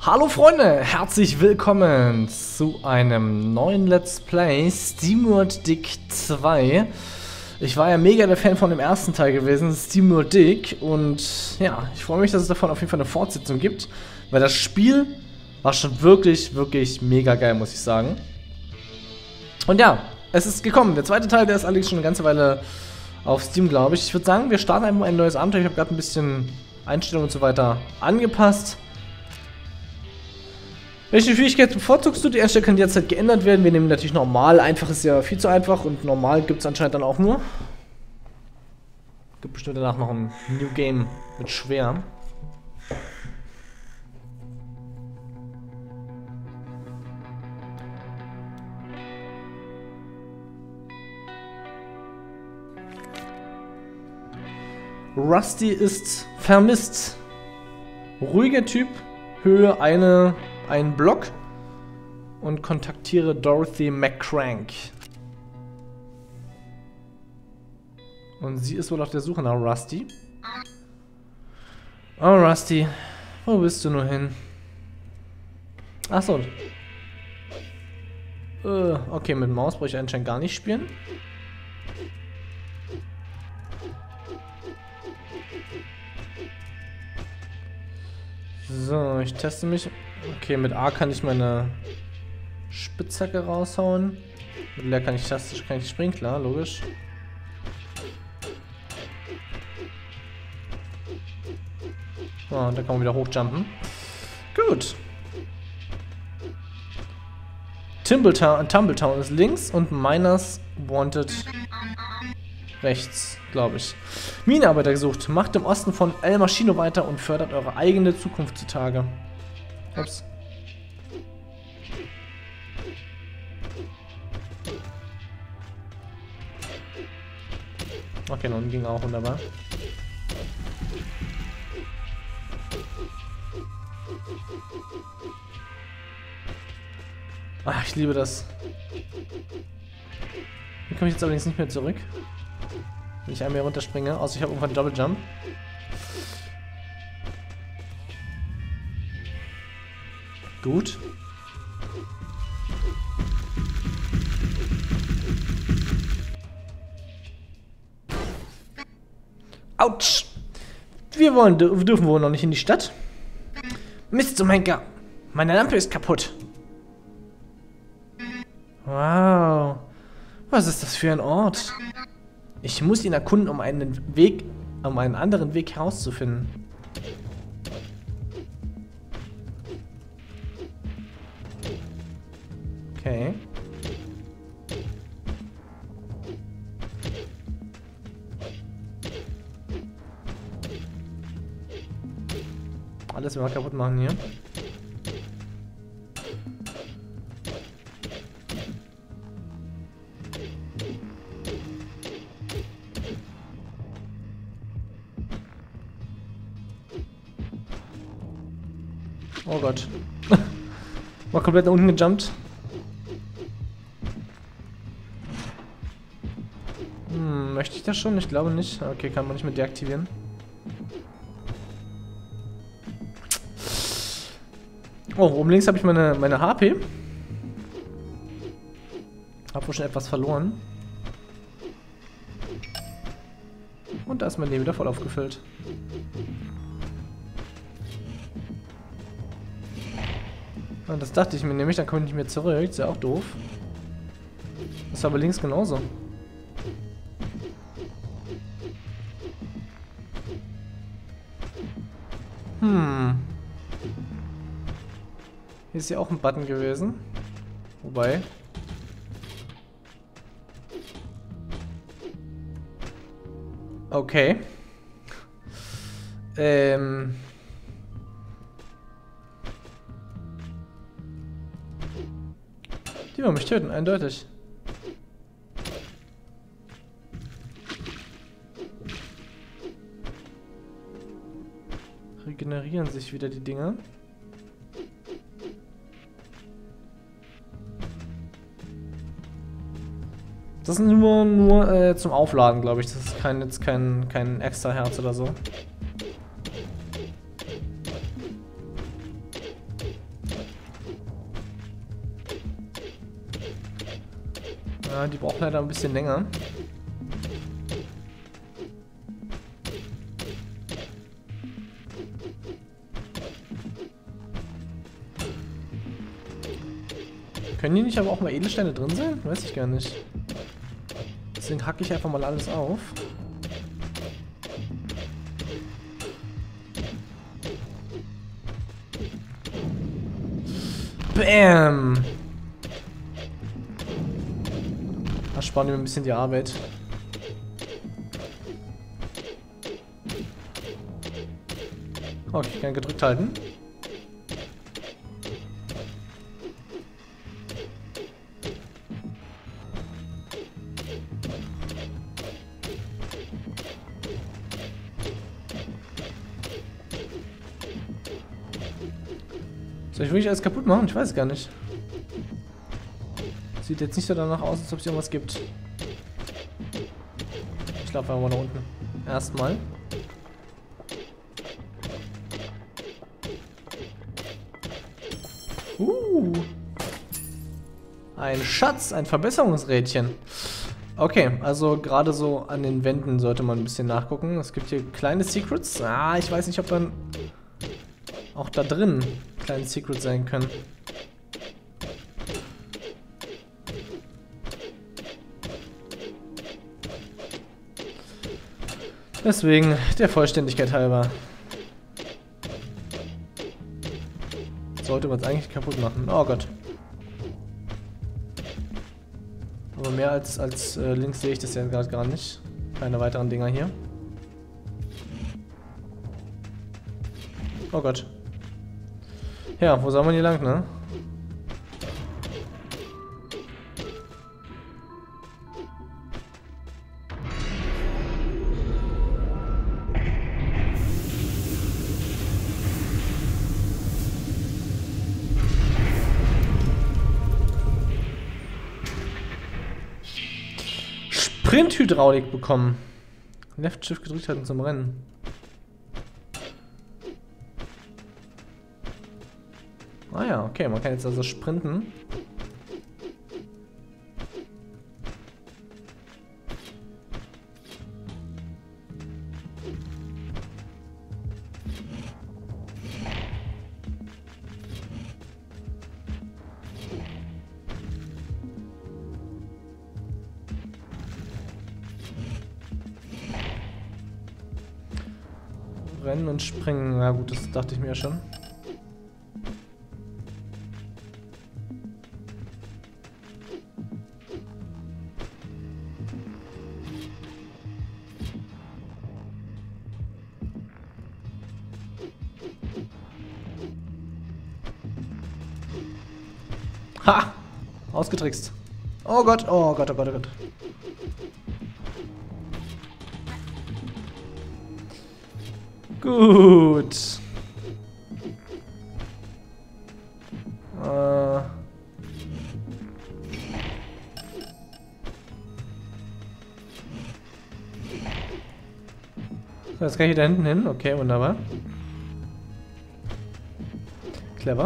Hallo Freunde, herzlich willkommen zu einem neuen Let's Play SteamWorld Dig 2. Ich war ja mega der Fan von dem ersten Teil gewesen, SteamWorld Dig, und ja, ich freue mich, dass es davon auf jeden Fall eine Fortsetzung gibt, weil das Spiel war schon wirklich mega geil, muss ich sagen. Und ja, es ist gekommen. Der zweite Teil, der ist allerdings schon eine ganze Weile auf Steam, glaube ich. Ich würde sagen, wir starten einfach ein neues Abenteuer. Ich habe gerade ein bisschen Einstellungen und so weiter angepasst. Welche Schwierigkeit bevorzugst du? Die Einstellung kann derzeit geändert werden. Wir nehmen natürlich normal. Einfach ist ja viel zu einfach und normal gibt es anscheinend dann auch nur. Gibt bestimmt danach noch ein New Game mit schwer. Rusty ist vermisst. Ruhiger Typ, Höhe ein Block und kontaktiere Dorothy McCrank. Und sie ist wohl auf der Suche nach Rusty. Oh Rusty, wo bist du nur hin? Achso. Okay, mit Maus brauche ich anscheinend gar nicht spielen. So, ich teste mich. Okay, mit A kann ich meine Spitzhacke raushauen. Mit L kann ich springen, klar, logisch. Oh, und da kann man wieder hochjumpen. Gut. Tumbletown ist links und Miners Wanted rechts, glaube ich. Minenarbeiter gesucht. Macht im Osten von El Machino weiter und fördert eure eigene Zukunft zutage. Ups. Okay, nun ging auch wunderbar. Ach, ich liebe das. Hier komme ich jetzt allerdings nicht mehr zurück. Wenn ich einmal hier runterspringe, außer ich habe irgendwann Double Jump. Gut. Autsch! Wir dürfen wohl noch nicht in die Stadt. Mist zum Henker! Meine Lampe ist kaputt. Wow. Was ist das für ein Ort? Ich muss ihn erkunden, um einen anderen Weg herauszufinden. Okay. Alles mal kaputt machen hier. Oh Gott. War komplett nach unten gejumpt. Möchte ich das schon? Ich glaube nicht. Okay, kann man nicht mehr deaktivieren. Oh, oben links habe ich meine HP. Hab wohl schon etwas verloren. Und da ist mein Leben wieder voll aufgefüllt. Und das dachte ich mir nämlich, dann komme ich nicht mehr zurück. Ist ja auch doof. Das ist aber links genauso. Hier ist ja auch ein Button gewesen. Wobei. Okay. Die wollen mich töten, eindeutig. Regenerieren sich wieder die Dinger. Das ist nur zum Aufladen, glaube ich. Das ist kein extra Herz oder so. Ja, die braucht leider ein bisschen länger. Können die nicht aber auch mal Edelsteine drin sein? Weiß ich gar nicht. Deswegen hacke ich einfach mal alles auf. Bam! Das spart mir ein bisschen die Arbeit. Okay, ich kann gedrückt halten. Soll ich wirklich alles kaputt machen? Ich weiß es gar nicht. Sieht jetzt nicht so danach aus, als ob es irgendwas gibt. Ich laufe einfach mal nach unten. Erstmal. Ein Schatz, ein Verbesserungsrädchen. Okay, also gerade so an den Wänden sollte man ein bisschen nachgucken. Es gibt hier kleine Secrets. Ah, ich weiß nicht, ob dann auch da drin kleine Secrets sein können. Deswegen, der Vollständigkeit halber. Sollte man es eigentlich kaputt machen. Oh Gott. Aber mehr als links sehe ich das ja gerade gar nicht. Keine weiteren Dinger hier. Oh Gott. Ja, wo soll man hier lang, ne? Sprinthydraulik bekommen. Left Shift gedrückt halten zum Rennen. Ah ja, okay, man kann jetzt also sprinten. Rennen und springen, na gut, das dachte ich mir ja schon. Ha! Ausgetrickst. Oh Gott, oh Gott, oh Gott, oh Gott. Gut. So, jetzt kann ich hier da hinten hin. Okay, wunderbar. Clever.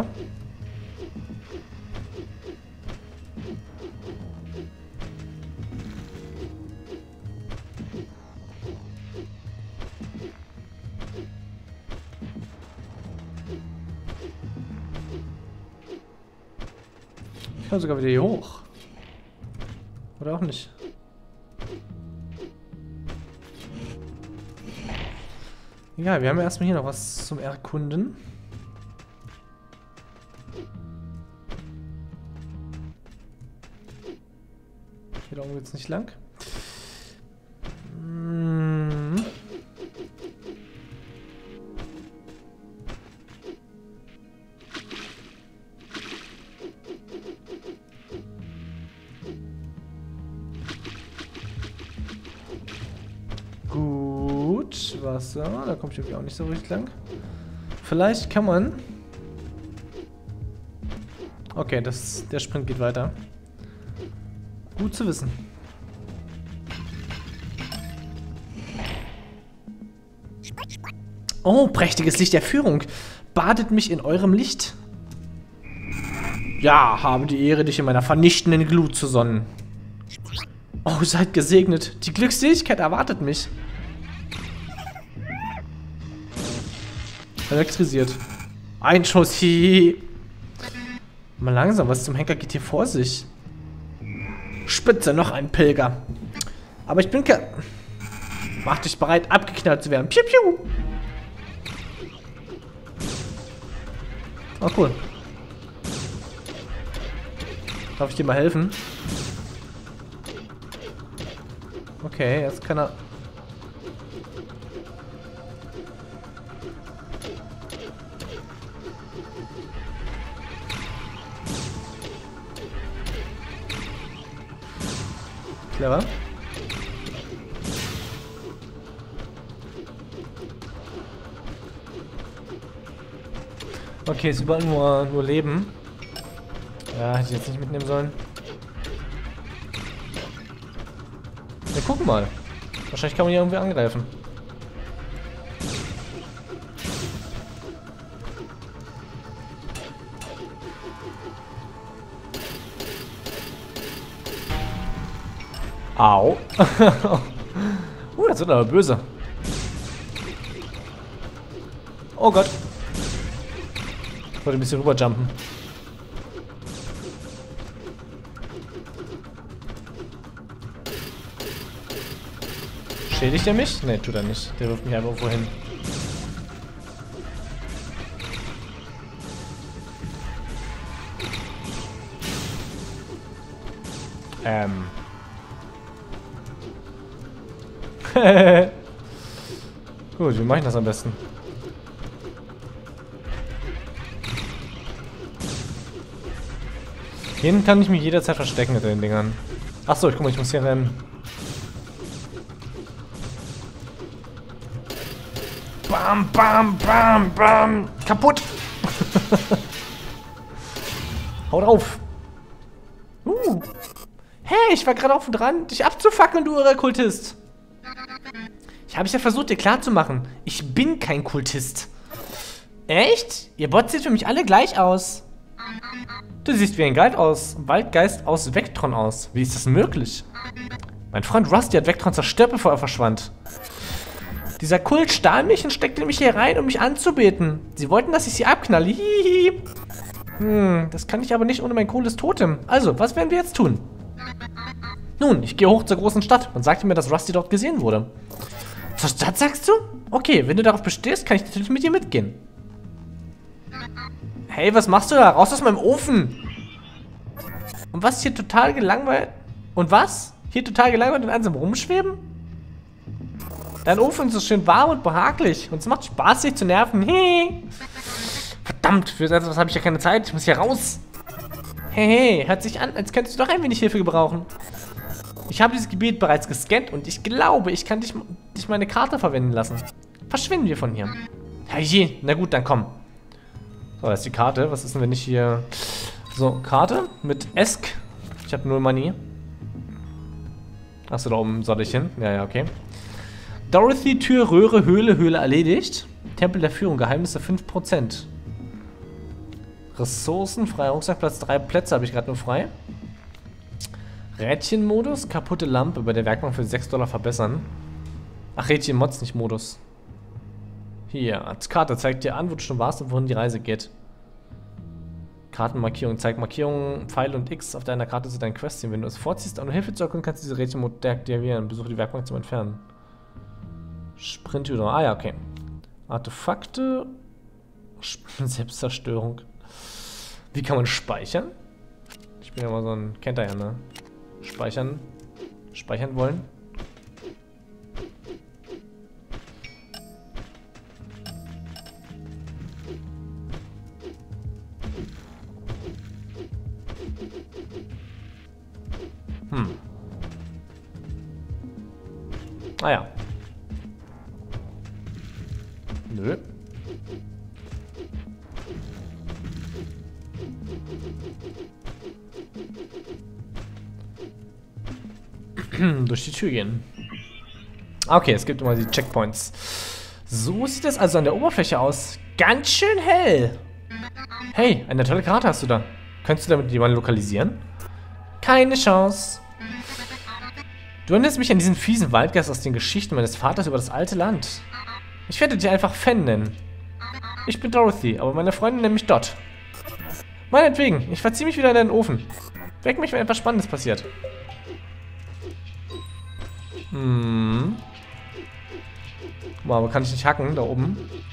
Ich kann sogar wieder hier hoch. Oder auch nicht. Ja, wir haben ja erstmal hier noch was zum Erkunden. Hier da oben geht's nicht lang. Gut, Wasser. Da komme ich irgendwie auch nicht so richtig lang. Vielleicht kann man... Okay, der Sprint geht weiter. Gut zu wissen. Oh, prächtiges Licht der Führung. Badet mich in eurem Licht. Ja, habe die Ehre, dich in meiner vernichtenden Glut zu sonnen. Oh, seid gesegnet. Die Glückseligkeit erwartet mich. Elektrisiert. Ein Schuss. Hihi. Mal langsam, was zum Henker geht hier vor sich? Spitze, noch ein Pilger. Aber ich bin Mach dich bereit, abgeknallt zu werden. Piu, piu. Oh, cool. Darf ich dir mal helfen? Okay, jetzt kann er... Clever. Okay, ist überall nur Leben. Ja, hätte ich jetzt nicht mitnehmen sollen. Wir gucken mal. Wahrscheinlich kann man hier irgendwie angreifen. Au. Das wird aber böse. Oh Gott. Ich wollte ein bisschen rüberjumpen. Schädigt er mich? Ne, tut er nicht. Der wirft mich einfach irgendwo hin. Gut, wie mache ich das am besten? Hier hinten kann ich mich jederzeit verstecken mit den Dingern. Achso, guck mal, ich muss hier rennen. Bam, bam, bam, bam. Kaputt. Haut auf. Hey, ich war gerade auf und dran, dich abzufackeln, du irrer Kultist. Ich habe es ja versucht, dir klarzumachen. Ich bin kein Kultist. Echt? Ihr Bots sieht für mich alle gleich aus. Du siehst wie ein Waldgeist aus Vectron aus. Wie ist das möglich? Mein Freund Rusty hat Vectron zerstört, bevor er verschwand. Dieser Kult stahl mich und steckte mich hier rein, um mich anzubeten. Sie wollten, dass ich sie abknalle. Hihihi. Das kann ich aber nicht ohne mein cooles Totem. Also, was werden wir jetzt tun? Nun, ich gehe hoch zur großen Stadt. Man sagte mir, dass Rusty dort gesehen wurde. Zur Stadt, sagst du? Okay, wenn du darauf bestehst, kann ich natürlich mit dir mitgehen. Hey, was machst du da? Raus aus meinem Ofen! Und was hier total gelangweilt... Und was? Hier total gelangweilt und einsam rumschweben? Dein Ofen ist so schön warm und behaglich. Und es macht Spaß, dich zu nerven. Hey. Verdammt, für etwas habe ich ja keine Zeit. Ich muss hier raus. Hey, hört sich an, als könntest du doch ein wenig Hilfe gebrauchen. Ich habe dieses Gebiet bereits gescannt und ich glaube, ich kann dich meine Karte verwenden lassen. Verschwinden wir von hier. Herrje, na gut, dann komm. So, das ist die Karte. Was ist denn, wenn ich hier... So, Karte mit Esk. Ich habe 0 Money. Achso, da oben soll ich hin. Ja, okay. Dorothy, Tür, Röhre, Höhle erledigt. Tempel der Führung, Geheimnisse 5%. Ressourcen, freier Rucksackplatz, 3 Plätze habe ich gerade nur frei. Rädchenmodus, kaputte Lampe bei der Werkbank für $6 verbessern. Ach, Rädchen-Mods, nicht Modus. Hier, als Karte zeigt dir an, wo du schon warst und wohin die Reise geht. Kartenmarkierung zeigt Markierungen, Pfeil und X auf deiner Karte zu deinen Quests. Wenn du es vorziehst, um Hilfe zu erkunden, kannst du diese Rädchenmod deaktivieren. Besuche die Werkbank zum Entfernen. Sprint-Hydra. Ah ja, okay. Artefakte. Selbstzerstörung. Wie kann man speichern? Ich bin ja mal so ein... Kennt ihr ja, ne? Speichern. Speichern wollen. Ah ja. Nö. Durch die Tür gehen. Okay, es gibt immer die Checkpoints. So sieht es also an der Oberfläche aus. Ganz schön hell. Hey, eine tolle Karte hast du da. Könntest du damit jemanden lokalisieren? Keine Chance. Du erinnerst mich an diesen fiesen Waldgeist aus den Geschichten meines Vaters über das alte Land. Ich werde dich einfach Fan nennen. Ich bin Dorothy, aber meine Freundin nennt mich Dot. Meinetwegen, ich verziehe mich wieder in den Ofen. Weck mich, wenn etwas Spannendes passiert. Aber kann ich nicht hacken, da oben.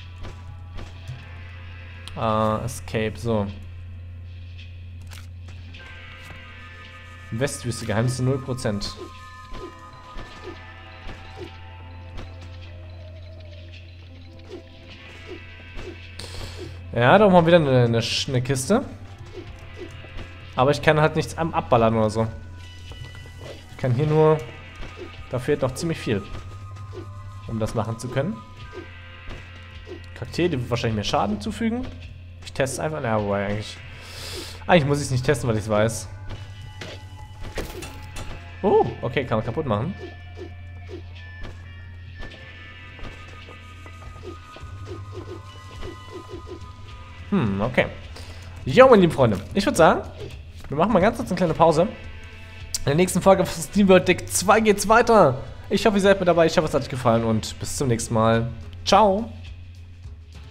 Escape, so. Westwüste, Geheimnisse 0%. Ja, da haben wir wieder eine Kiste. Aber ich kann halt nichts abballern oder so. Ich kann hier nur... Da fehlt noch ziemlich viel, um das machen zu können. Kakteen, die wird wahrscheinlich mehr Schaden zufügen. Ich teste es einfach. Ja, wobei eigentlich... Eigentlich muss ich es nicht testen, weil ich es weiß. Oh, okay, kann man kaputt machen. Okay. Jo, meine lieben Freunde. Ich würde sagen, wir machen mal ganz kurz eine kleine Pause. In der nächsten Folge von SteamWorld Dig 2 geht's weiter. Ich hoffe, ihr seid mit dabei. Ich hoffe, es hat euch gefallen und bis zum nächsten Mal. Ciao.